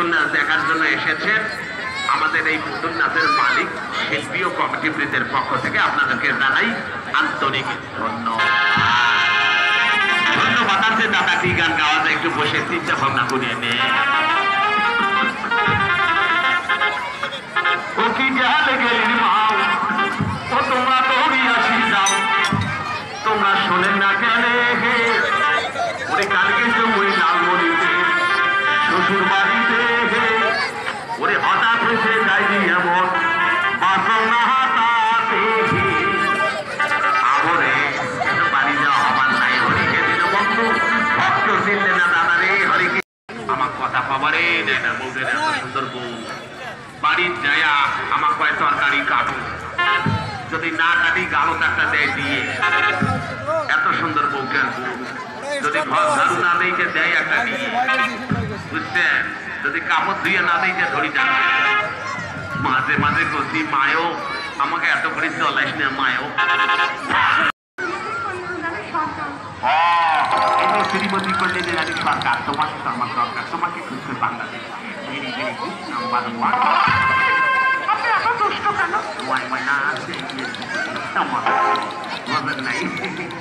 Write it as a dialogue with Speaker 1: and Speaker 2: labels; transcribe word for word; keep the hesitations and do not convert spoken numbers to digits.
Speaker 1: পুতুল নাচ দেখার জন্য এসেছেন আমাদের এই পুতুল নাচের মালিক শিল্পী ও কমিটিবৃন্দের পক্ষ থেকে আপনাদেরকে জানাই আন্তরিক ধন্যবাদ। ধন্যবাদ আছে দাদা, কি গান গাওয়া যায় একটু বসে চিন্তা ভাবনা করিয়ে নে। ও কি গেলে গেলি মাও, ও তোমরা দৌড়ি আসি যাও, তোমরা শোনেন না গেলে হে ওরে কালকে তো ওই লালমণিতে শ্বশুর বাড়িতে হে ওরে হঠাৎ এসে যাইনি এমন বাসন না হাতাতে আবরে এত বাড়ি যাওয়া আমার নাই হরিকে দিল বন্ধু ভক্ত চিনলে না দাদা রে হরিকে আমার কথা পাবারে না বউদের এত সুন্দর বউ বাড়ির যায়া আমার কয় তরকারি কাটো, যদি না কাটি গালো একটা দেয় দিয়ে এত সুন্দর বউকে আনবো, যদি ঘর ঝাড়ু না দিয়েছে দেয় একটা দিয়ে বুঝছেন, যদি কাপড় ধুয়ে না দিয়েছে ধরি যাচ্ছে। মাঝে মাঝে করছি মায়ও আমাকে এত করে চলাইস না মায়ও শ্রীমতী করলে যে জানি সরকার তোমাকে তো আমার দরকার, তোমাকে খুঁজছে Bangladesh very very good number one. আপনি এত দুষ্ট কেন? ওয়াই মাই না আছে আমার নাই